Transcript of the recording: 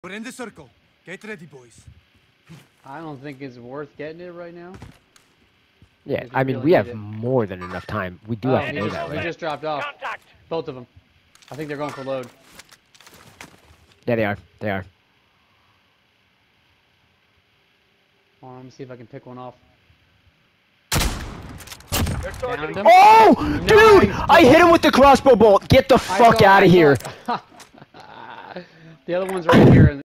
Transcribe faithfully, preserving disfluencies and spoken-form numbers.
We're in the circle. Get ready, boys. I don't think it's worth getting it right now. Yeah, If you I mean, really we need have it. more than enough time. We do Oh, have to he go just, that he way. just dropped off. Contact. Both of them. I think they're going for load. Yeah, they are. They are. Hold on, let me see if I can pick one off. They're Downed targeting. him. Oh, dude! Nice. I hit him with the crossbow bolt. Get the I fuck saw- out I of saw here. it. The other one's right here.